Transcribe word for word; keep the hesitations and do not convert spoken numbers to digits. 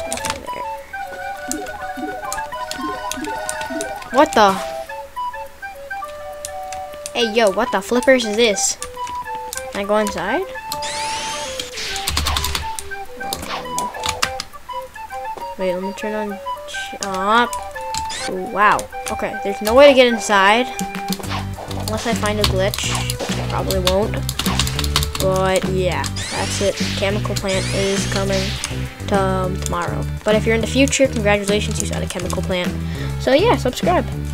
What the? Hey, yo, what the flippers is this? Can I go inside? Wait, let me turn on. Chop. Wow. Okay, there's no way to get inside unless I find a glitch, which I probably won't. But yeah, that's it. Chemical plant is coming to, um, tomorrow. But if you're in the future, congratulations, you got a chemical plant. So yeah, subscribe.